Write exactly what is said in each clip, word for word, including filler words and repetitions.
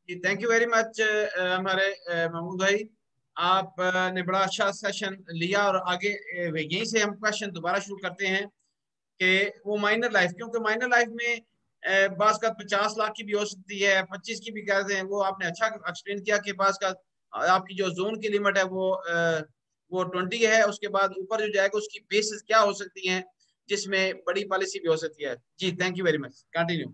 Ji thank you very much हमारे अ, महमूद भाई। आपने बड़ा अच्छा सेशन लिया और आगे अ, यहीं से हम क्वेश्चन दोबारा शुरू करते हैं कि वो माइनर लाइफ, क्योंकि माइनर लाइफ में अ, बास का पचास लाख की भी हो सकती है, पच्चीस की भी कहते हैं। वो आपने अच्छा एक्सप्लेन किया कि बास का आपकी जो जोन की लिमिट है वो अ, वो ट्वेंटी है, उसके बाद ऊपर जो जाएगा उसकी बेसिस क्या हो सकती हैं, जिसमें बड़ी पॉलिसी भी हो सकती है। जी thank you very much, continue.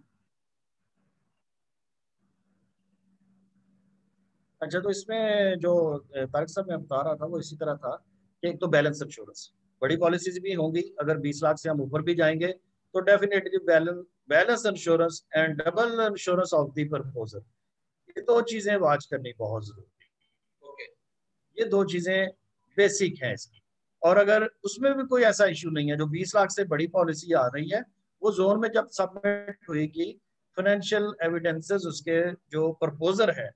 अच्छा, तो इसमें जो अ, तारिक साहब मैं बता रहा था वो इसी तरह था कि एक तो बैलेंस इंश्योरेंस, बड़ी पॉलिसीज भी होंगी। अगर बीस लाख से हम ऊपर भी जाएंगे तो definitely balance balance insurance and double insurance of the proposal, ये दो चीजें वाच करनी बहुत जरूरी ओके। है। ये दो चीजें बेसिक हैं इसकी। और अगर उसमें भी कोई ऐसा इशू नहीं है, जो बीस लाख से बड़ी पॉलिसी आ रही है, वो जोन में जब सबमिट हुएगी, फाइनेंशियल एविडेंसेस उसके जो प्रपोजर है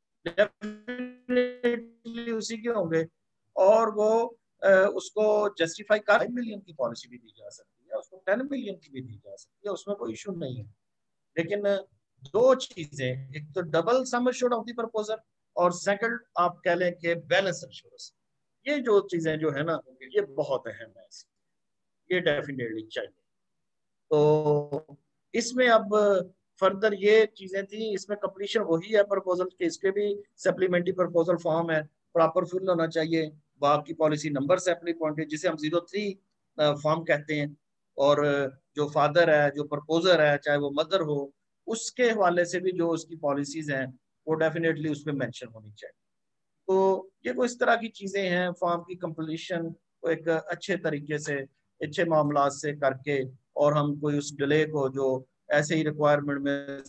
डेफिनेटली उसी के होंगे। और वो अ, उसको जस्टिफाई कर फाइव मिलियन की पॉलिसी भी दी जा सकती है, उसको टेन मिलियन की भी दी जा सकती है, उसमें कोई इशू नहीं है। लेकिन दो चीजें, एक तो double sum assured of the proposal, और सेकंड आप कह लें कि बैलेंस इंश्योरेंस, ये जो चीजें जो है ना, ये बहुत अहम है, ये डेफिनेटली चाहिए। तो इसमें अब फर्दर ये चीजें थी, इसमें कंप्लीशन वही है प्रपोजल के, इसके भी सप्लीमेंट्री प्रपोजल फॉर्म है, प्रॉपर फिल होना चाहिए। वो आपकी पॉलिसी नंबर से अपनी पॉइंट, जिसे हम जीरो थ्री फॉर्म कहते हैं। और जो फादर है, जो प्रपोजर है, चाहे वो मदर हो, उसके हवाले से भी जो उसकी पॉलिसीज हैं वो डेफिनेटली उसमें मेंशन होनी चाहिए। तो ये कोई इस तरह की चीजें हैं, फॉर्म की कंप्लीशन को एक अच्छे तरीके से, अच्छे मामला से करके, और हम कोई उस डिले को जो ऐसे ही रिक्वायरमेंट में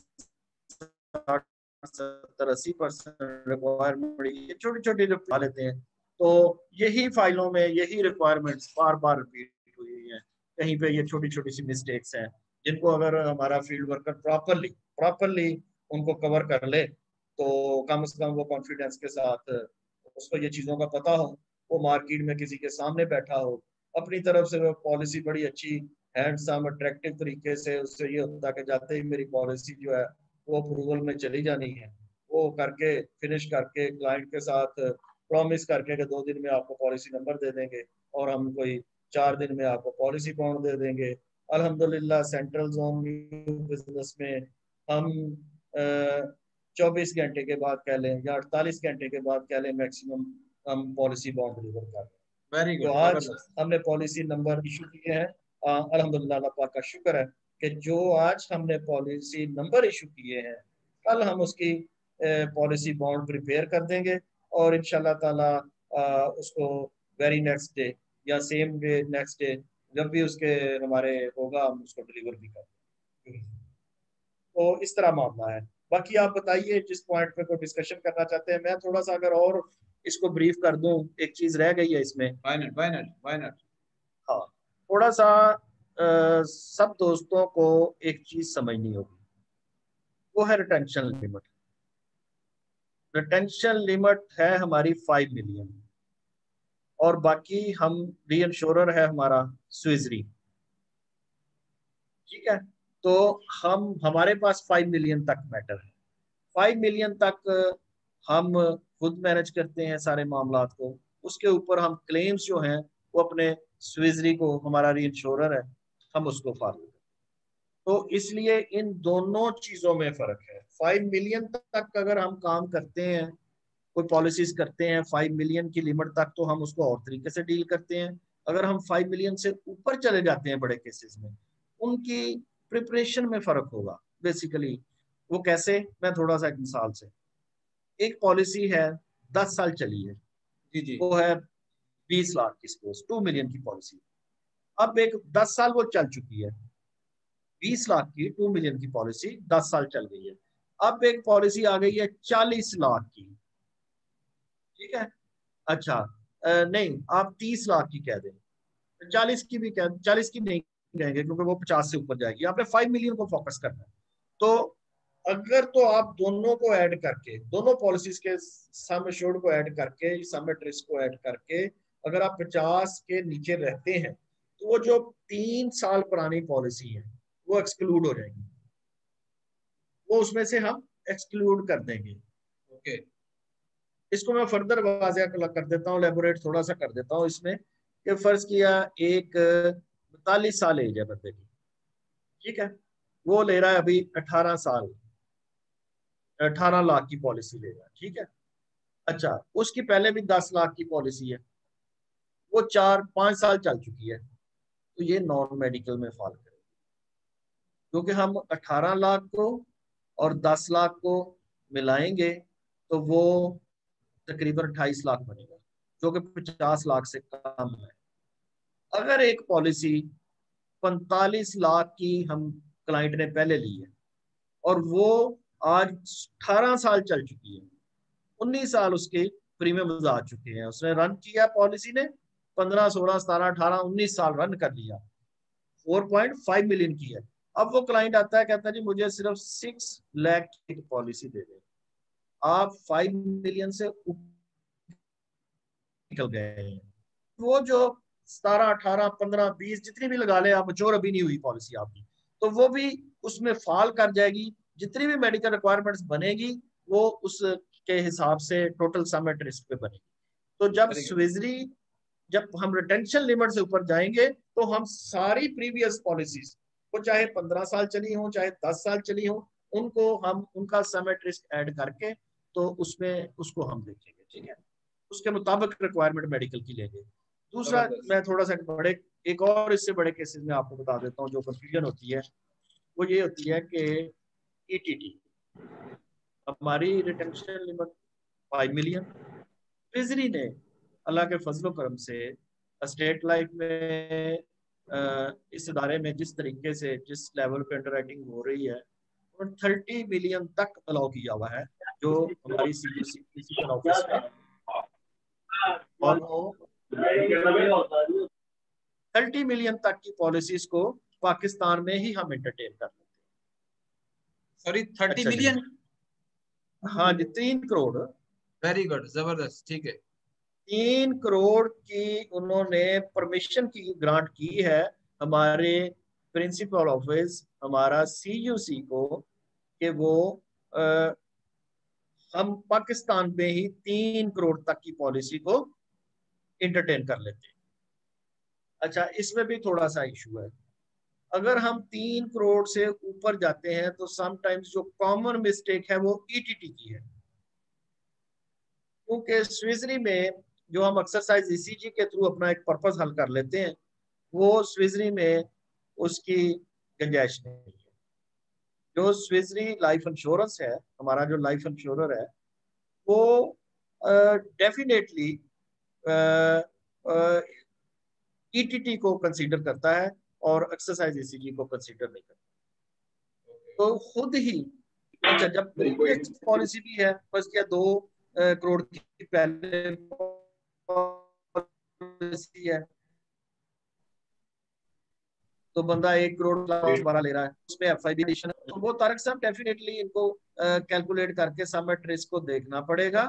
सत्तर अस्सी परसेंट रिक्वायरमेंट ये छोटी छोटी रिक्वा लेते हैं। तो यही फाइलों में यही रिक्वायरमेंट्स बार बार रिपीट हुई हैं। कहीं पे ये छोटी छोटी सी मिस्टेक्स हैं, जिनको अगर हमारा फील्ड वर्कर प्रॉपरली प्रॉपरली उनको कवर कर ले, तो कम से कम वो कॉन्फिडेंस के साथ, उसको ये चीज़ों का पता हो, वो मार्केट में किसी के सामने बैठा हो, अपनी तरफ से वो पॉलिसी बड़ी अच्छी हैंडसम अट्रैक्टिव तरीके से, उससे ये होता है कि जाते ही मेरी पॉलिसी जो है वो अप्रूवल में चली जानी है, वो करके फिनिश करके क्लाइंट के साथ प्रॉमिस करके कि दो दिन में आपको पॉलिसी नंबर दे देंगे, और हम कोई चार दिन में आपको पॉलिसी बाउंड दे देंगे। अल्हम्दुलिल्लाह सेंट्रल जोन बिजनेस में हम चौबीस घंटे के बाद कह लें या अड़तालीस घंटे के बाद कह लें, मैक्सिमम हम पॉलिसी बाउंड डिलीवर कर रहे हैं। वेरी तो गुड, आज जबरदस्त। हमने पॉलिसी नंबर इशू किए हैं। अल्हम्दुलिल्लाह, अल्लाह पाक का शुक्र है कि जो आज हमने पॉलिसी नंबर इशू किए हैं, कल हम उसकी पॉलिसी बॉन्ड प्रिपेयर कर देंगे, और इंशाल्लाह ताला अ, उसको वेरी नेक्स्ट डे या सेम डे नेक्स्ट डे जब भी उसके हमारे होगा, हम उसको डिलीवर भी कर देंगे। तो इस तरह मामला है। बाकी आप बताइए, जिस पॉइंट पे कोई डिस्कशन करना चाहते हैं, मैं थोड़ा सा अगर और इसको ब्रीफ कर दूं, एक चीज रह गई है इसमें। Why not, why not, why not. हाँ, थोड़ा सा अ, सब दोस्तों को एक चीज समझनी होगी, वो है रिटेंशन लिमिट। रिटेंशन लिमिट है हमारी फाइव मिलियन, और बाकी हम री इंश्योरर है हमारा स्विजरी। ठीक है, तो हम हमारे पास फाइव मिलियन तक मैटर है। फाइव मिलियन तक हम खुद मैनेज करते हैं सारे मामला को। उसके ऊपर हम क्लेम्स जो हैं वो अपने स्विजरी को, हमारा री इंश्योरर है, हम उसको फॉलो करते हैं। तो इसलिए इन दोनों चीजों में फर्क है। फाइव मिलियन तक अगर हम काम करते हैं, कोई पॉलिसीज करते हैं फाइव मिलियन की लिमिट तक, तो हम उसको और तरीके से डील करते हैं। अगर हम फाइव मिलियन से ऊपर चले जाते हैं बड़े केसेस में, उनकी प्रिपरेशन में फर्क होगा बेसिकली। वो कैसे, मैं थोड़ा सा एक मिसाल से, एक पॉलिसी है दस साल चली है, जी जी। वो है बीस लाख की, सपोज टू मिलियन की पॉलिसी। अब एक दस साल वो चल चुकी है, बीस लाख की टू मिलियन की पॉलिसी दस साल चल गई है। अब एक पॉलिसी आ गई है चालीस लाख की। ठीक है, अच्छा, अ, नहीं, आप तीस लाख की कह दें, चालीस की भी कह, चालीस की नहीं कहेंगे क्योंकि वो पचास से ऊपर जाएगी, आपने फाइव मिलियन को फोकस करना है। तो अगर तो आप दोनों को ऐड करके, दोनों पॉलिसीज के सम एश्योर्ड को ऐड करके, सम एट रिस्क को ऐड करके, अगर आप पचास के नीचे रहते हैं, तो वो जो तीन साल पुरानी पॉलिसी है वो एक्सक्लूड हो जाएगी, वो उसमें से हम एक्सक्लूड कर देंगे। ओके, इसको मैं फर्दर वाज़िया कर देता हूँ, लेबोरेट थोड़ा सा कर देता हूँ इसमें, कि फर्ज किया एक बतालीस साल एज है बंदे की, ठीक है, वो ले रहा है अभी अठारह साल, अठारह लाख की पॉलिसी ले रहा है, ठीक है। अच्छा, उसकी पहले भी दस लाख की पॉलिसी है, वो चार पांच साल चल चुकी है, तो ये नॉन मेडिकल में फॉल करेगी, क्योंकि हम अठारह लाख को और दस लाख को मिलाएंगे तो वो तकरीबन अट्ठाईस लाख बनेगा, जो कि पचास लाख से कम है। अगर एक पॉलिसी पैंतालीस लाख की हम क्लाइंट ने पहले ली है और वो आज अठारह साल चल चुकी है, उन्नीस साल उसके प्रीमियम आ चुके हैं, उसने रन किया पॉलिसी ने पंद्रह सोलह सतारह अठारह उन्नीस साल रन कर लिया, फोर पॉइंट फाइव मिलियन की है। अब वो क्लाइंट आता है, कहता है जी मुझे सिर्फ सिक्स लाख की पॉलिसी दे दे, आप फाइव मिलियन से निकल गए हैं। वो जो सतारह अठारह पंद्रह बीस जितनी भी लगा ले आप, मच्योर अभी नहीं हुई पॉलिसी आपकी, तो वो भी उसमें फॉल कर जाएगी, जितनी भी मेडिकल रिक्वायरमेंट्स बनेगी वो उसके हिसाब से टोटल सम एट रिस्क पे बनेगी। तो जब स्विजरी, जब हम रिटेंशन लिमिट से ऊपर जाएंगे तो हम सारी प्रीवियस पॉलिसीज, वो चाहे पंद्रह साल चली हो चाहे दस साल चली हो, उनको हम उनका सम एट रिस्क ऐड करके तो उसमें उसको हम देखेंगे, ठीक है, उसके मुताबिक रिक्वायरमेंट मेडिकल की लेंगे। दूसरा, मैं थोड़ा सा बड़े एक और इससे बड़े केसेस में आपको बता देता हूँ जो कंफ्यूजन होती है, वो ये होती है कि ईटीटी, हमारी retention limit five million, treasury ने अल्लाह के फजलो करम से स्टेट लाइफ में इस इदारे में जिस तरीके से जिस लेवल पे अंडर राइटिंग हो रही है, और थर्टी मिलियन तक अलाउ किया हुआ है, जो हमारी सीयूसी प्रिंसिपल ऑफिस में, और वो थर्टी मिलियन तक की पॉलिसीज को पाकिस्तान में ही हम एंटरटेन कर लेते हैं। Sorry thirty million? हाँ जी, तीन करोड़। वेरी गुड, जबरदस्त, ठीक है। तीन करोड़ की उन्होंने परमिशन की ग्रांट की है हमारे प्रिंसिपल ऑफिस, हमारा सीयूसी को, कि वो आ, हम पाकिस्तान में ही तीन करोड़ तक की पॉलिसी को इंटरटेन कर लेते हैं। अच्छा, इसमें भी थोड़ा सा इशू है, अगर हम तीन करोड़ से ऊपर जाते हैं तो समटाइम्स जो कॉमन मिस्टेक है वो ईटीटी की है, क्योंकि स्विजरी में जो हम एक्सरसाइज ईसीजी के थ्रू अपना एक पर्पस हल कर लेते हैं, वो स्विजरी में उसकी गुंजाइश नहीं है। जो स्विजरी लाइफ इंश्योरेंस है, हमारा जो लाइफ इंश्योरर है, वो डेफिनेटली ईटीटी को कंसीडर करता है और एक्सरसाइज ईसीजी को कंसीडर नहीं करता। तो खुद ही, अच्छा, जब पॉलिसी भी है, बस क्या दो करोड़ की पहले पॉलिसी है, तो बंदा एक करोड़ दोबारा ले रहा है, उसमें एफ आई बी, तो वो तारक साहब डेफिनेटली इनको कैलकुलेट करके सम एट रिस्क को देखना पड़ेगा।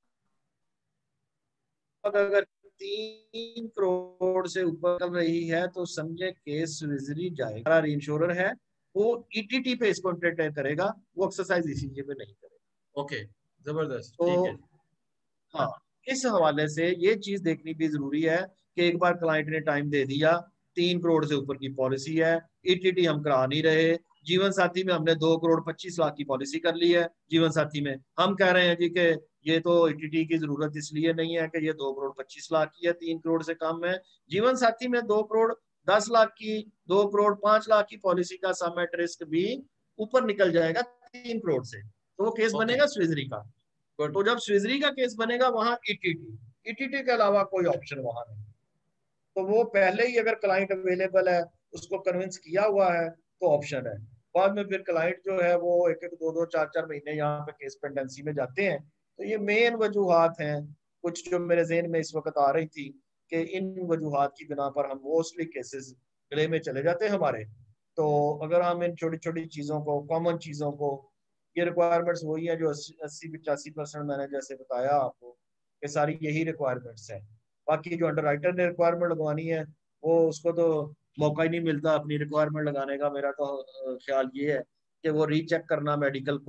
अगर तीन करोड़ से ऊपर चल रही है तो समझे केस स्विजरी जाएगा, इंश्योरर है वो ईटीटी पे इसको एंटरटेन करेगा, वो एक्सरसाइज ईसीजी पे नहीं करेगा। ओके, जबरदस्त, तो ठीक है। हाँ, इस हवाले से ये चीज देखनी भी जरूरी है कि एक बार क्लाइंट ने टाइम दे दिया, तीन करोड़ से ऊपर की पॉलिसी है, ईटीटी हम करा नहीं रहे, जीवन साथी में हमने दो करोड़ पच्चीस लाख की पॉलिसी कर ली है, जीवन साथी में हम कह रहे हैं जी कि ये तो ईटीटी की जरूरत इसलिए नहीं है कि ये दो करोड़ पच्चीस लाख की है, तीन करोड़ से कम है। जीवन साथी में दो करोड़ दस लाख की, दो करोड़ पांच लाख की पॉलिसी का सम एट रिस्क भी ऊपर निकल जाएगा तीन करोड़ से, तो वो केस ओके, बनेगा स्विजरी का। तो जब स्विजरी का केस बनेगा वहां ईटीटी, ईटीटी के अलावा कोई ऑप्शन वहां नहीं, तो वो पहले ही अगर क्लाइंट अवेलेबल है, उसको कन्विंस किया हुआ है, तो ऑप्शन है। बाद में फिर क्लाइंट जो है वो एक एक दो दो चार चार महीने यहाँ पे केस पेंडेंसी में जाते हैं। तो ये मेन वजूहात हैं कुछ जो मेरे जहन में इस वक्त आ रही थी, कि इन वजूहात की बिना पर हम मोस्टली केसेस गले में चले जाते हैं हमारे। तो अगर हम इन छोटी छोटी चीज़ों को, कॉमन चीज़ों को, ये रिक्वायरमेंट्स वही है जो अस्सी पचासी परसेंट मैंने जैसे बताया आपको कि सारी यही रिक्वायरमेंट्स हैं। बाकी जो अंडर राइटर ने रिक्वायरमेंट लगवानी है, वो उसको तो मौका ही नहीं मिलता अपनी रिक्वायरमेंट लगाने का। मेरा तो ख्याल ये है कि वो रीचेक करना मेडिकल को,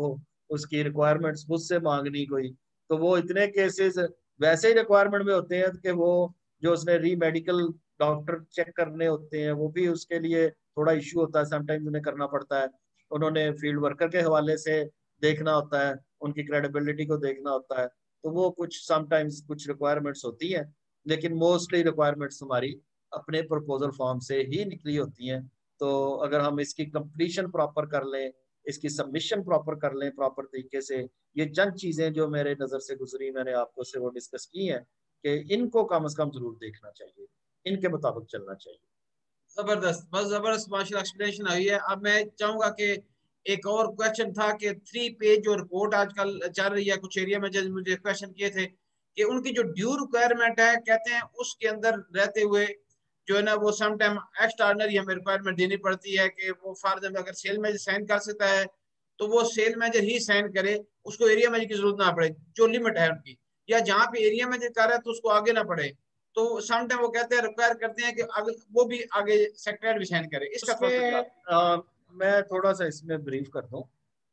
उसकी रिक्वायरमेंट्स मुझसे मांगनी कोई, तो वो इतने केसेस वैसे ही रिक्वायरमेंट में होते हैं कि वो जो उसने री मेडिकल डॉक्टर चेक करने होते हैं वो भी उसके लिए थोड़ा इश्यू होता है, समटाइम्स उन्हें करना पड़ता है। उन्होंने फील्ड वर्कर के हवाले से देखना होता है, उनकी क्रेडिबिलिटी को देखना होता है, तो वो कुछ समटाइम्स कुछ रिक्वायरमेंट्स होती हैं, लेकिन मोस्टली रिक्वायरमेंट्स हमारी अपने प्रपोजल फॉर्म से ही निकली होती हैं। तो अगर हम इसकी कंप्लीशन प्रॉपर कर लें, इसकी सबमिशन प्रॉपर कर लें प्रॉपर तरीके से, ये चंद चीजें जो मेरे नजर से गुजरी मैंने आपको से वो डिस्कस की हैं कि इनको कम से कम जरूर देखना चाहिए, इनके मुताबिक चलना चाहिए। जबरदस्त, बस जबरदस्त माशाल्लाह एक्सप्लेनेशन आई है। अब मैं चाहूंगा कि एक और क्वेश्चन था कि थ्री पेज जो रिपोर्ट आजकल चल रही है, कुछ एरिया में जज मुझे क्वेश्चन किए थे कि उनकी जो ड्यू रिक्वायरमेंट है, कहते हैं उसके अंदर रहते हुए जो है ना वो सम टाइम एक्स्ट्राऑर्डिनरी हमें रिक्वायरमेंट देनी पड़ती है कि वो फॉर एग्जाम्पल अगर सेल मैनेजर साइन कर सकता है तो वो सेल मैनेजर ही साइन करे, उसको एरिया मैनेजर की जरूरत ना पड़े, जो लिमिट है उनकी, या जहाँ पे एरिया मैनेजर कर रहा है तो उसको आगे ना पड़े। तो समटाइम वो कहते हैं रिक्वायर करते हैं कि आगे वो भी आगे सेक्रेटरी भी साइन करे, इसका थोड़ा सा उसमें आ, मैं थोड़ा सा इसमें ब्रीफ कर दूं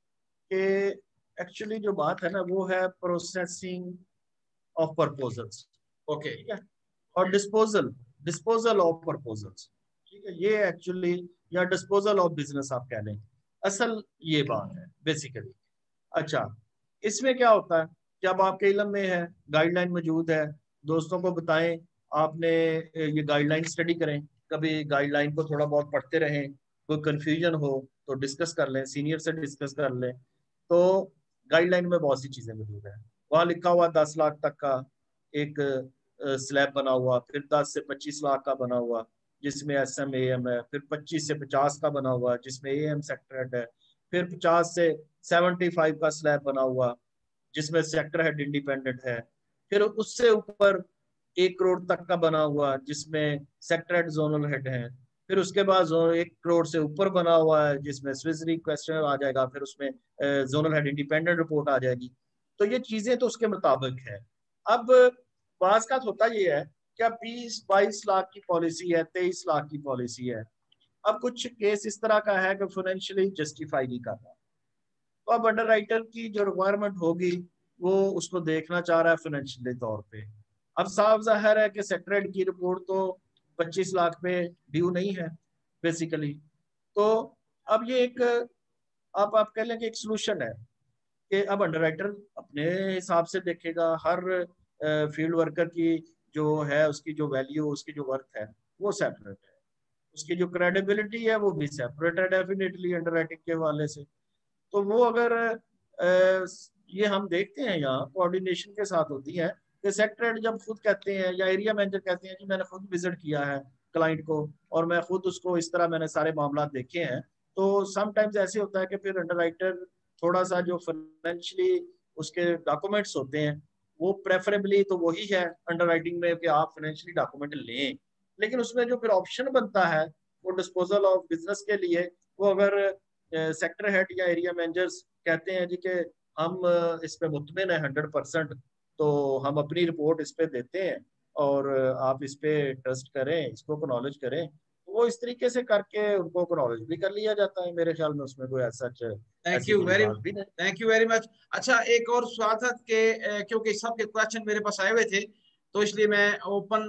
कि एक्चुअली जो बात है ना वो है प्रोसेसिंग ऑफ प्रपोजल्स, ओके। ठीक है, और डिस्पोजल डिस्पोजल ऑफ प्रपोजल्स, ठीक है, ये एक्चुअली या डिस्पोजल ऑफ बिजनेस आप कह लें, असल ये बात है बेसिकली। अच्छा, इसमें क्या होता है, जब आपके इल्म में है, गाइडलाइन मौजूद है, दोस्तों को बताएं, आपने ये गाइडलाइन स्टडी करें, कभी गाइडलाइन को थोड़ा बहुत पढ़ते रहें, कोई कंफ्यूजन हो तो डिस्कस कर लें, सीनियर से डिस्कस कर लें। तो गाइडलाइन में बहुत सी चीजें मौजूद है, वहाँ लिखा हुआ दस लाख तक का एक स्लैब बना हुआ, फिर दस से पच्चीस लाख का बना हुआ जिसमें एस एम ए एम है, फिर पच्चीस से पचास का बना हुआ जिसमें ए एम सेक्टर हेड है, फिर पचास से सेवेंटी फाइव का स्लैब बना हुआ जिसमें सेक्टर हेड इंडिपेंडेंट है, फिर उससे ऊपर एक करोड़ तक का बना हुआ जिसमें सेक्टर हेड जोनल हेड है, फिर उसके बाद जो एक करोड़ से ऊपर बना हुआ है जिसमें स्विजरी क्वेश्चन आ जाएगा, फिर उसमें जोनल हेड इंडिपेंडेंट रिपोर्ट आ जाएगी। तो ये चीजें तो उसके मुताबिक है। अब बात का होता ये है क्या बीस बाईस लाख की पॉलिसी है, तेईस लाख की पॉलिसी है, अब कुछ केस इस तरह का है कि फाइनेंशियली जस्टिफाई नहीं कर रहा, तो अब अंडर राइटर की जो रिक्वायरमेंट होगी वो उसको देखना चाह रहा है फाइनेंशियली तौर पे। अब साफ जाहिर है कि सेक्रेट की रिपोर्ट तो पच्चीस लाख पे ड्यू नहीं है बेसिकली। तो अब ये एक आप आप कह लें कि एक सोल्यूशन है कि अब अंडर राइटर अपने हिसाब से देखेगा, हर फील्ड वर्कर की जो है उसकी जो वैल्यू उसकी जो वर्थ है वो सेपरेट है, उसकी जो क्रेडिबिलिटी है वो भी सेपरेट है डेफिनेटली अंडर राइटिंग के हवाले से। तो वो अगर आ, ये हम देखते हैं यहाँ कोऑर्डिनेशन के साथ होती है कि सेक्रेटरी जब खुद कहते हैं या एरिया मैनेजर कहते हैं कि मैंने खुद विजिट किया है क्लाइंट को और मैं खुद उसको इस तरह मैंने सारे मामला देखे हैं, तो समटाइम्स ऐसे होता है कि फिर अंडर राइटर थोड़ा सा जो फाइनेंशियली उसके डॉक्यूमेंट्स होते हैं वो प्रेफरेबली तो वही है अंडर राइटिंग में कि आप फाइनेंशियली डॉक्यूमेंट लें, लेकिन उसमें जो फिर ऑप्शन बनता है वो डिस्पोजल ऑफ बिजनेस के लिए, वो अगर सेक्टर हेड या एरिया मैनेजर्स कहते हैं जी कि हम इस पे मुतमिन है हंड्रेड परसेंट, तो हम अपनी रिपोर्ट इस पे देते हैं और आप इस पे ट्रस्ट करें, इसको एक्नॉलेज करें, तो वो इस तरीके से करके उनको एक्नॉलेज भी कर लिया जाता है। मेरे ख्याल में उसमें कोई ऐसा थैंक ऐसी यू कोई वेरी बात भी नहीं। Thank you very much. अच्छा, एक और सवाल था कि क्योंकि सबके क्वेश्चन मेरे पास आए हुए थे तो इसलिए मैं ओपन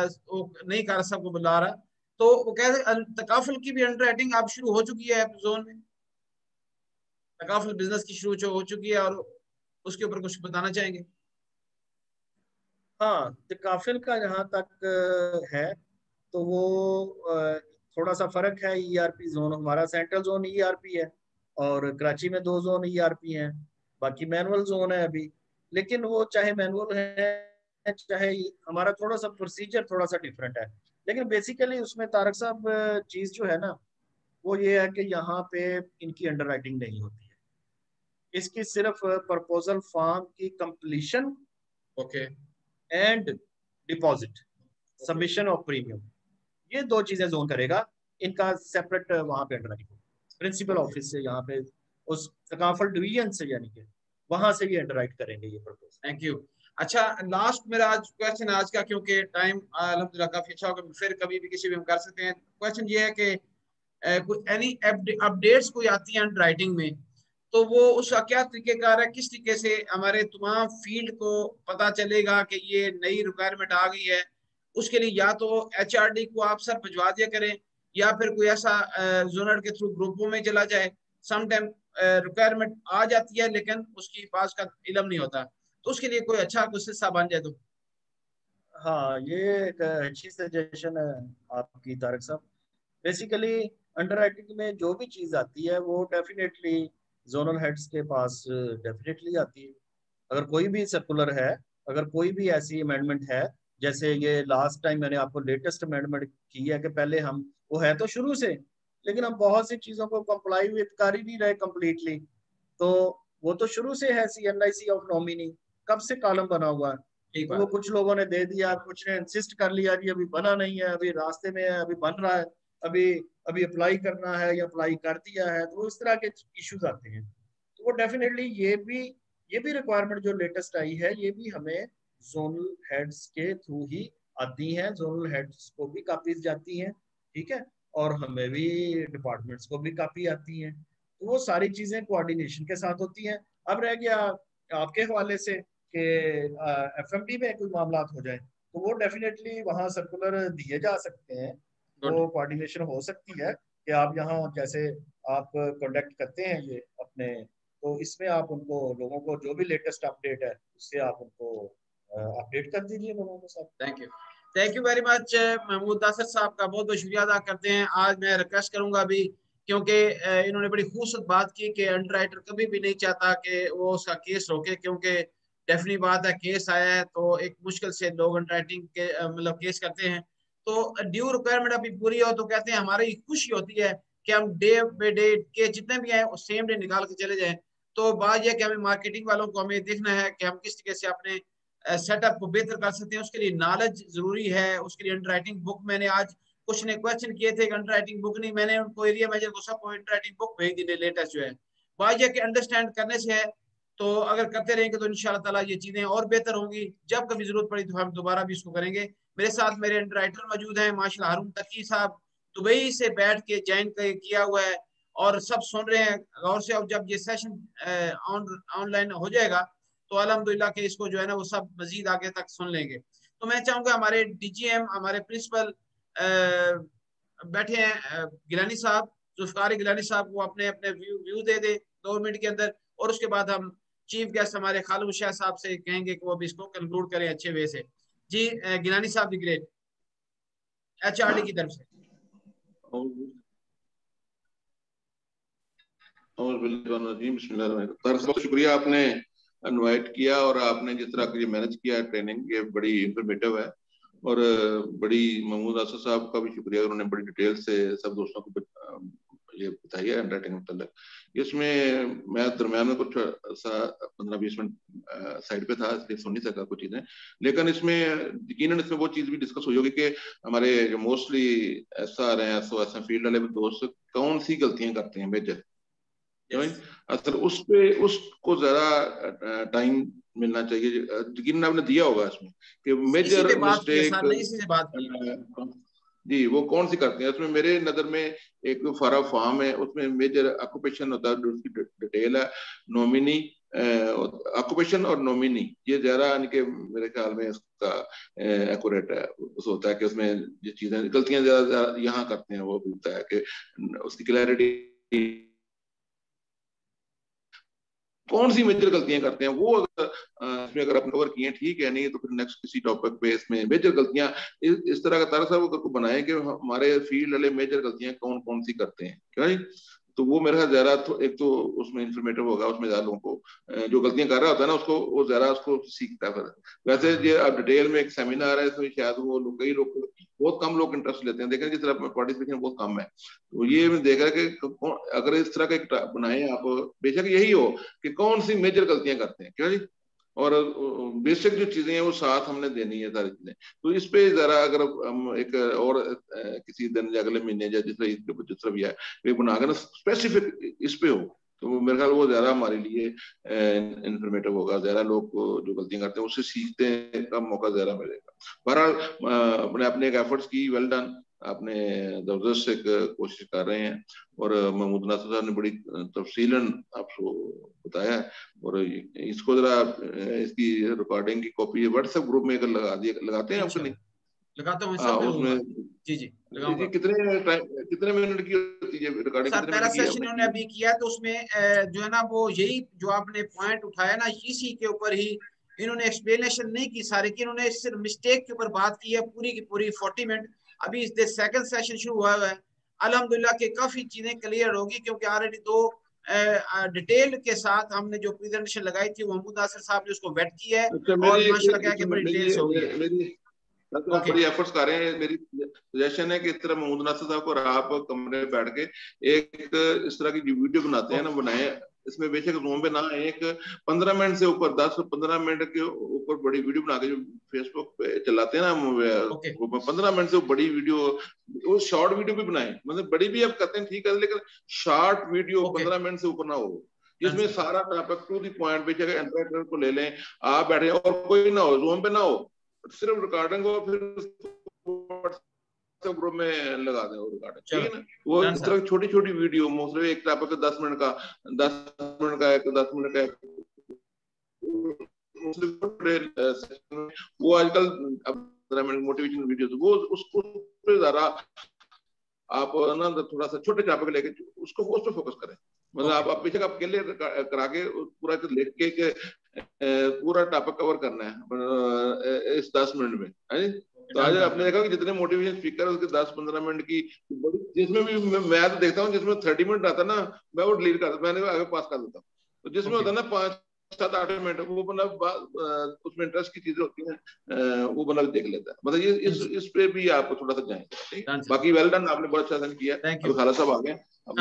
नहीं कर सबको बुला रहा, तो वो कह रहे तकाफुल की भी अंडर राइटिंग अब शुरू हो चुकी है जोन में, तकाफुल बिजनेस की शुरू हो चुकी है और उसके ऊपर कुछ बताना चाहेंगे? हाँ, तो काफिल का जहाँ तक है तो वो थोड़ा सा फर्क है, ईआरपी जोन हमारा सेंट्रल जोन ईआरपी है और कराची में दो जोन ईआरपी हैं, बाकी मैनुअल जोन है अभी, लेकिन वो चाहे मैनुअल है चाहे हमारा थोड़ा सा प्रोसीजर थोड़ा सा डिफरेंट है, लेकिन बेसिकली उसमें तारक साहब चीज जो है ना वो ये है कि यहाँ पे इनकी अंडर राइटिंग नहीं होती है, इसकी सिर्फ प्रपोजल फॉर्म की completion okay and deposit okay submission of premium, ये दो चीजें जोन करेगा, इनका सेपरेट वहां पे अंडरराइटिंग प्रिंसिपल ओके ऑफिस से यहाँ पे उस सकाफल डिवीजन से यानी कि वहां से ये अंडरराइट करेंगे ये प्रपोजल। Thank you. अच्छा, लास्ट मेरा आज क्वेश्चन आज का, क्योंकि टाइम अल्हम्दुलिल्लाह काफी अच्छा होगा, फिर कभी भी किसी भी हम कर सकते हैं। क्वेश्चन ये है कि एनी अपडेट्स कोई आती है अंडर राइटिंग में तो वो उसका क्या तरीकेकार है, किस तरीके से हमारे तमाम फील्ड को पता चलेगा कि ये नई रिक्वायरमेंट आ गई है। उसके लिए या तो एच आर डी को आप सर भिजवा दिया करें, या फिर कोई ऐसा जोनर के थ्रू ग्रुपों में चला जाए। समटाइम रिक्वायरमेंट आ जाती है लेकिन उसकी पास का इलम नहीं होता, तो उसके लिए कोई अच्छा कुछ हिस्सा बन जाए तो। हाँ, ये एक अच्छी सजेशन है आपकी तारक साहब। बेसिकली अंडर राइटिंग में जो भी चीज आती है वो डेफिनेटली जोनल हेड्स के पास डेफिनेटली आती है। अगर कोई भी सर्कुलर है, अगर कोई भी ऐसी अमेंडमेंट है, जैसे ये लास्ट टाइम मैंने आपको लेटेस्ट अमेंडमेंट की है कि पहले हम, वो है तो शुरू से, लेकिन हम बहुत सी चीजों को कंप्लाई विद कर ही नहीं रहे कंप्लीटली। तो वो तो शुरू से है, C N I C of nominee कब से कॉलम बना हुआ है। ठीक तो वो बात कुछ लोगों ने दे दिया, कुछ ने इंसिस्ट कर लिया कि अभी बना नहीं है, अभी रास्ते में है, अभी बन रहा है, अभी अभी अप्लाई करना है या अप्लाई कर दिया है। तो इस तरह के इश्यूज आते हैं। तो वो डेफिनेटली ये भी ये भी रिक्वायरमेंट जो लेटेस्ट आई है, ये भी हमें जोनल हेड्स के थ्रू ही आती है। जोनल हेड्स को भी कापीज जाती हैं, ठीक है, और हमें भी डिपार्टमेंट्स को भी कापी आती हैं। तो वो सारी चीजें कोऑर्डिनेशन के साथ होती हैं। अब रह गया आपके हवाले से कि एफ एम डी में कोई मामला हो जाए, तो वो डेफिनेटली वहाँ सर्कुलर दिए जा सकते हैं। गुड। वो कोऑर्डिनेशन हो सकती है कि आप यहाँ जैसे आप कंडक्ट करते हैं ये अपने, तो इसमें आप उनको, लोगों को जो भी लेटेस्ट अपडेट है उससे आप उनको अपडेट कर दीजिए लोगों के साथ। Thank you, thank you very much Mahmood Nasir Sahab का बहुत बहुत शुक्रिया अदा करते हैं। आज मैं रिक्वेस्ट करूंगा अभी, क्योंकि अ, इन्होंने बड़ी खूबसूरत बात की कि अंडर राइटर कभी भी नहीं चाहता कि वो उसका केस रोके, क्योंकि डेफिनेट बात है केस आया है तो एक मुश्किल से लोग अंडर राइटिंग के अ, मतलब केस करते हैं। तो ड्यू रिक्वायरमेंट अभी पूरी हो तो कहते हैं हमारी खुशी होती है कि हम डे बाई डे के जितने भी हैं सेम डे निकाल के चले जाएं। तो बात यह कि हमें मार्केटिंग वालों को हमें देखना है कि हम किस तरीके से अपने सेटअप को बेहतर कर सकते हैं। उसके लिए नॉलेज जरूरी है, उसके लिए अंडर राइटिंग बुक, मैंने आज कुछ ने क्वेश्चन किए थे कि अंडर राइटिंग बुक नहीं, मैंने उनको एरिया मैनेजर को सबको अंडर राइटिंग बुक भेज दी लेटेस्ट जो है। बात यह कि अंडरस्टैंड करने से है, तो अगर करते रहेंगे तो इंशाल्लाह ताला ये चीजें और बेहतर होंगी। जब कभी जरूरत पड़ी तो हम दोबारा भी इसको करेंगे। मेरे साथ मेरे अंडर राइटर मौजूद हैं माशाल्लाह, हारून तकी साहब दुबई से बैठ के ज्वाइन किया हुआ है और सब सुन रहे हैं गौर से। अब जब ये सेशन ऑनलाइन हो जाएगा तो अल्हम्दुलिल्लाह के इसको जो है ना वो सब मजीद आगे तक सुन लेंगे। तो मैं चाहूंगा हमारे डी जी एम, हमारे प्रिंसिपल बैठे हैं गिलानी साहब, जुल्फकार गिलानी साहब, वो अपने अपने व्यू व्यू दे दे दो मिनट के अंदर, और उसके बाद हम चीफ गेस्ट हमारे खालू शाह साहब से कहेंगे कि वो भी इसको कंक्लूड करें अच्छे वे से। जी Gilani Sahab the great, H R D की तरफ से। और बहुत शुक्रिया, आपने इनवाइट किया और आपने जिस तरह की मैनेज किया ट्रेनिंग, ये बड़ी इंफॉर्मेटिव है। और बड़ी महमूद नासिर साहब का भी शुक्रिया, उन्होंने बड़ी डिटेल से सब दोस्तों को ये बताई है हैंडराइटिंग मतलब। इसमें मैं दरम्यान में कुछ पंद्रह बीस मिनट साइड पे था इसलिए सुन नहीं सका कुछ चीजें, लेकिन इसमें यकीनन इसमें वो चीज भी डिस्कस हुई होगी कि हमारे जो मोस्टली एस आर हैं, एस ओ एस हैं, फील्ड वाले दोस्त कौन सी गलतियां करते हैं मेजर। असल उस पे उसको जरा टाइम मिलना चाहिए, यकीनन आपने दिया होगा इसमें कि मेजर मिस्टेक जी वो कौन सी करते हैं। उसमें मेरे नजर में एक फारा फार्म है, उसमें मेजर ऑक्यूपेशन होता है, उसकी डिटेल है, नॉमिनी ऑक्यूपेशन और नॉमिनी, ये ज्यादा इनके मेरे ख्याल में इसका एक्यूरेट है। उस होता है कि उसमें जो चीजें गलतियां ज्यादा यहाँ करते हैं वो भी होता है कि उसकी क्लैरिटी कौन सी मेजर गलतियां करते हैं वो अगर इसमें अगर आपने कवर किए ठीक है, नहीं तो फिर नेक्स्ट किसी टॉपिक पे इसमें मेजर गलतियां इस, इस तरह का तारा साहब अगर को बनाए कि हमारे फील्ड वाले मेजर गलतियां कौन कौन सी करते हैं, क्यों, तो वो मेरे ख्याल ज्यादा तो एक तो उसमें इंफॉर्मेटिव होगा, उसमें ज्यादा लोगों को जो गलतियां कर रहा होता है ना उसको वो ज्यादा उसको सीखता है। फिर वैसे ये अब डिटेल में एक सेमिनार है, इसमें शायद वो लोग कई लोग बहुत कम लोग इंटरेस्ट लेते हैं, देखें जिस तरह पार्टिसिपेशन बहुत कम है। तो ये मैं देख रहा है कि अगर इस तरह का एक बनाए आप, बेशक यही हो कि कौन सी मेजर गलतियां करते हैं, क्यों जी, और बेसिक जो चीजें हैं वो साथ हमने देनी है सारी चीजें। तो इस पे जरा अगर हम एक और किसी दिन या अगले महीने या जिस तरह जिस तरह भी है एक बनाकर स्पेसिफिक इस पे हो, तो मेरे ख्याल वो ज्यादा हमारे लिए इंफॉर्मेटिव होगा, ज्यादा लोग जो गलतियां करते हैं उससे सीखते हैं का मौका ज्यादा मिलेगा। बहरहाल अपने अपने एक एफर्ट्स की, वेल डन। आपने जबरदस्त एक कोशिश कर रहे हैं और महमूद नासिर साहब ने बड़ी तफसीलन आपको बताया और इसको जरा इसकी रिकॉर्डिंग की कॉपी व्हाट्सएप ग्रुप में लगा दिए लगाते हैं आपको नहीं लगाता हूँ हाँ उसमें जी जी जी कितने टाइम कितने मिनट की होती है रिकॉर्डिंग सर पहला सेशन इन्होंने अभी किया तो उसमें जो है ना वो यही जो आपने पॉइंट उठाया ना इसी के ऊपर ही इन्होंने एक्सप्लेनेशन नहीं की सारी की इन्होंने सिर्फ मिस्टेक के ऊपर बात की है पूरी की पूरी फोर्टी मिनट अभी इस सेकंड सेशन शुरू हुआ है अल्हम्दुलिल्लाह के काफी चीजें क्लियर होगी क्योंकि ऑलरेडी दो डिटेल के साथ हमने जो प्रेजेंटेशन लगाई थी वो महमूद नासिर साहब ने उसको वेट की है और माशाल्लाह क्या कि बड़ी डिटेल्स होगी आप बड़ी एफर्ट्स कर रहे हैं मेरी सजेशन है कि इस तरह महमूद नासिर साहब को आप कमरे में बैठ के एक इस तरह की वीडियो बनाते हैं ना बनाए इसमें बेशक जूम पे ना एक पंद्रह मिनट से ऊपर दस पंद्रह मिनट के ऊपर बड़ी वीडियो बना के जो फेसबुक पे चलाते हैं ना पंद्रह मिनट से बड़ी वीडियो वो शॉर्ट वीडियो भी बनाए मतलब बड़ी भी आप करते हैं ठीक है लेकिन शॉर्ट वीडियो पंद्रह मिनट से ऊपर ना हो जिसमें सारा टॉपिक टू द पॉइंट पे इंटरेक्टर को ले लें आप बैठे और कोई ना हो जूम पे ना हो सिर्फ रिकॉर्डिंग हो फिर ग्रुप में लगा दें रिकॉर्डिंग ठीक है ना वो इस तरह छोटी छोटी वीडियो मोस्टली एक टॉपिक दस मिनट का दस मिनट का एक दस मिनट का वो आजकल पंद्रह मिनट मोटिवेशन वीडियो वो उसको ज्यादा आप ना थोड़ा सा छोटे टॉपिक लेके उसको उस पर फोकस करें मतलब आप आप बेशक आप क्लियर करा के पूरा लिख के पूरा टॉपिक कवर करना है इस दस मिनट में है तो आज आपने देखा कि जितने मोटिवेशन स्पीकर है उसके दस पंद्रह मिनट की जिसमें भी मैं तो देखता हूँ जिसमें थर्टी मिनट आता ना मैं वो डिलीट करता मैंने आगे पास कर देता हूँ तो जिसमें होता है ना पांच सात आठ मिनट वो मतलब उसमें इंटरेस्ट की चीजें होती हैं वो बंदा देख लेता है मतलब ये इस इस पे भी आप थोड़ा सा जाएंगे बाकी वेल डन आपने बहुत अच्छा किया अब खाला साहब आ गए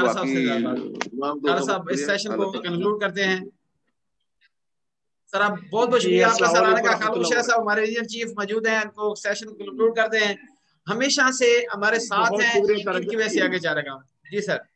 खाला साहब इस सेशन को कंक्लूड करते हैं सर आप बहुत बहुत शुक्रिया आपका सर आने का खालूशा साहब हमारे रीजनल चीफ मौजूद हैं उनको सेशन कंक्लूड करते हैं हमेशा से हमारे साथ हैं इनकी वजह से आगे जा रहा है जी सर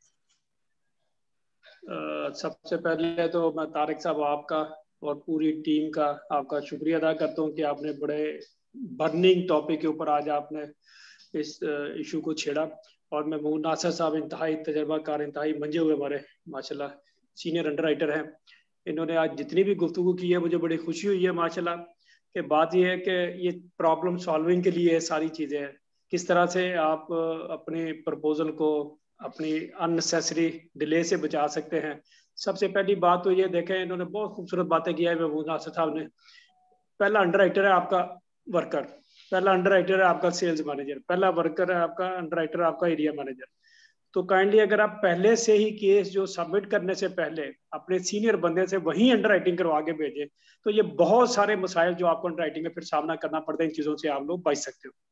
सबसे पहले तो मैं तारिक साहब आपका और पूरी टीम का आपका शुक्रिया अदा करता हूँ कि आपने बड़े बर्निंग टॉपिक के ऊपर आज आपने इस इशू को छेड़ा और मैं महमूद नासिर साहब इंतहाई तजर्बाकार इंतहाई मंजे हुए हमारे माशाल्लाह सीनियर अंडर राइटर हैं इन्होंने आज जितनी भी गुफ्तगू की है मुझे बड़ी खुशी हुई है माशाल्लाह कि बात यह है कि ये प्रॉब्लम सॉल्विंग के लिए सारी चीज़ें हैं किस तरह से आप अपने प्रपोजल को अपनी अननेसेसरी डिले से बचा सकते हैं सबसे पहली बात तो ये देखें इन्होंने बहुत खूबसूरत बातें किया है महमूद नासिर साहब ने पहला अंडर राइटर है आपका वर्कर पहला अंडर राइटर है आपका सेल्स मैनेजर पहला वर्कर है आपका अंडर राइटर आपका एरिया मैनेजर तो काइंडली अगर आप पहले से ही केस जो सबमिट करने से पहले अपने सीनियर बंदे से वही अंडर राइटिंग करवा के भेजें तो ये बहुत सारे मसाइल जो आपको अंडर राइटिंग में फिर सामना करना पड़ता है इन चीज़ों से आप लोग बच सकते हो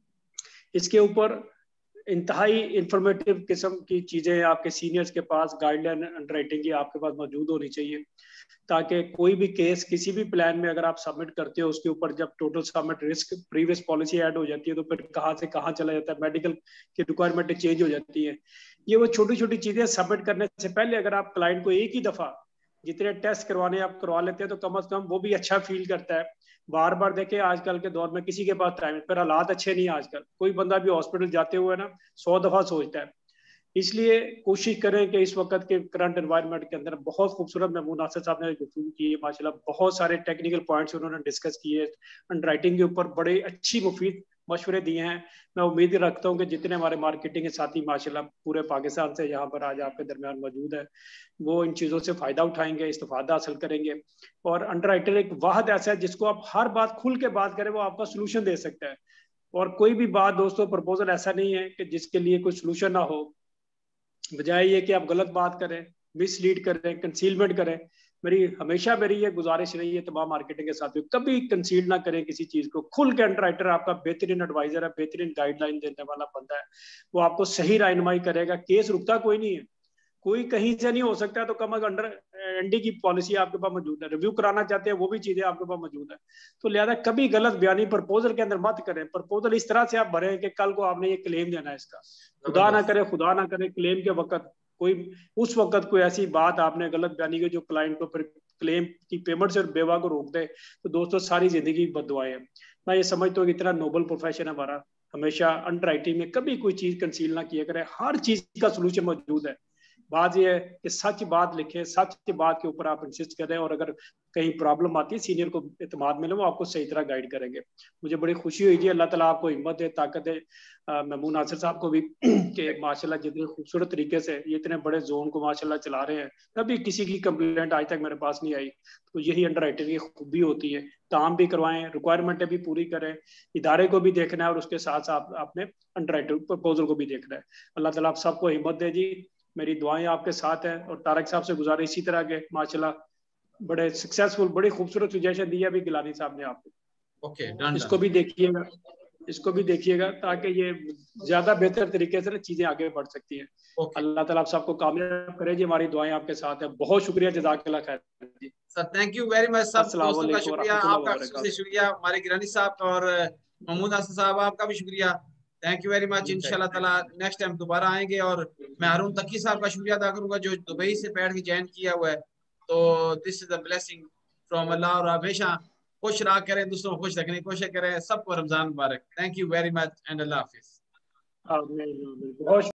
इसके ऊपर इंतहाई इंफॉर्मेटिव किस्म की चीज़ें आपके सीनियर्स के पास गाइडलाइन अंडर राइटिंग की आपके पास मौजूद होनी चाहिए ताकि कोई भी केस किसी भी प्लान में अगर आप सबमिट करते हो उसके ऊपर जब total submit risk previous policy add हो जाती है तो फिर कहाँ से कहाँ चला जाता है मेडिकल की रिक्वायरमेंट चेंज हो जाती है ये वो छोटी छोटी चीज़ें सबमिट करने से पहले अगर आप क्लाइंट को एक ही दफ़ा जितने टेस्ट करवाने आप करवा लेते हैं तो कम अज कम वो भी अच्छा फील करता है बार बार देखें आजकल के दौर में किसी के पास टाइम पर हालात अच्छे नहीं है आजकल कोई बंदा भी हॉस्पिटल जाते हुए ना सौ दफ़ा सोचता है इसलिए कोशिश करें कि इस वक्त के करंट एनवायरनमेंट के अंदर बहुत खूबसूरत महमूद नासिर साहब ने गुफ्तगू की है माशाल्लाह बहुत सारे टेक्निकल पॉइंट्स उन्होंने डिस्कस किए अंडर राइटिंग के ऊपर बड़े अच्छी मुफीद मशवरे दिए हैं मैं उम्मीद रखता हूँ कि जितने हमारे मार्केटिंग के साथी माशाल्लाह पूरे पाकिस्तान से यहाँ पर आज आपके दरमियान मौजूद है वो इन चीज़ों से फ़ायदा उठाएंगे इस्तेफादा हासिल करेंगे और अंडर राइटर एक वाहद ऐसा है जिसको आप हर बात खुल के बात करें वो आपका सोल्यूशन दे सकता है और कोई भी बात दोस्तों प्रपोजल ऐसा नहीं है कि जिसके लिए कोई सोल्यूशन ना हो बजाय ये कि आप गलत बात करें मिसलीड करें कंसीलमेंट करें मेरी हमेशा मेरी ये गुजारिश रही है तमाम मार्केटिंग के साथियों कभी कंसील ना करें किसी चीज़ को खुल के अंडर राइटर आपका बेहतरीन एडवाइजर है बेहतरीन गाइडलाइन देने वाला बंदा है वो आपको सही रहनुमाई करेगा केस रुकता कोई नहीं है कोई कहीं से नहीं हो सकता तो कम अगर अंडर एनडी की पॉलिसी आपके पास मौजूद है रिव्यू कराना चाहते हैं वो भी चीजें आपके पास मौजूद है तो लिहाजा कभी गलत बयानी प्रपोजल के अंदर मत करें प्रपोजल इस तरह से आप भरें कि कल को आपने ये क्लेम देना है इसका खुदा ना करे खुदा ना करे क्लेम के वक्त कोई उस वक्त कोई ऐसी बात आपने गलत बयानी की जो क्लाइंट को फिर क्लेम की पेमेंट से बेवा को रोक दे तो दोस्तों सारी जिंदगी बददुआएं है मैं ये समझता हूँ कि इतना नोबल प्रोफेशन है हमारा हमेशा अंडर राइटिंग में कभी कोई चीज कंसील ना किया करें, हर चीज का सोल्यूशन मौजूद है। बात यह है कि सच बात लिखें, सच की बात के ऊपर आप इंसिस्ट करें, और अगर कहीं प्रॉब्लम आती है सीनियर को इत्मीनान मिले, वो आपको सही तरह गाइड करेंगे। मुझे बड़ी खुशी हुई जी, अल्लाह ताला आपको हिम्मत दे, ताकत दे, महमूद नासिर साहब को भी कि माशाल्लाह जितने खूबसूरत तरीके से ये इतने बड़े जोन को माशाल्लाह चला रहे हैं। कभी किसी की कंप्लेंट आज तक मेरे पास नहीं आई। तो यही अंडर राइटिंग की खूबी होती है, काम भी करवाएं, रिक्वायरमेंटें भी पूरी करें, इदारे को भी देखना है और उसके साथ साथ आपने अंडर राइटिंग प्रपोजल को भी देखना है। अल्लाह ताला आप सबको हिम्मत दे जी, मेरी दुआएं आपके साथ हैं। और तारक साहब से गुजारिश इसी तरह के, माशाल्लाह बड़े सक्सेसफुल, बड़ी खूबसूरत सजेशन दिया भी गिलानी साहब ने आपको। ओके डन, इसको भी देखिएगा, इसको भी देखिएगा, ताकि ये ज्यादा बेहतर तरीके से ना चीजें आगे बढ़ सकती हैं। okay. अल्लाह ताला आप सबको कामयाब करे जी, हमारी दुआएं आपके साथ हैं। बहुत शुक्रिया, जज़ाकल्लाह खैर जी sir, thank you very much. सब अस्सलाम दोस्तों का वालेकुम शुक्रिया, वरहमतुल्लाहि आपका वबरकातुहू। खुसूसी शुक्रिया, हमारे गिलानी साहब और महमूद नासिर साहब आपका भी शुक्रिया, थैंक यू वेरी मच। इंशाल्लाह ताला नेक्स्ट टाइम दोबारा आएंगे। और मैं हारून तकी साहब का शुक्रिया अदा करूंगा जो दुबई से बैठ के ज्वाइन किया हुआ है। तो this is a blessing from Allah, और हमेशा खुश रहा करें, दूसरों को खुश रखने की कोशिश करें। सबको रमजान मुबारक। Thank you very much and अल्लाह हाफिज। बहुत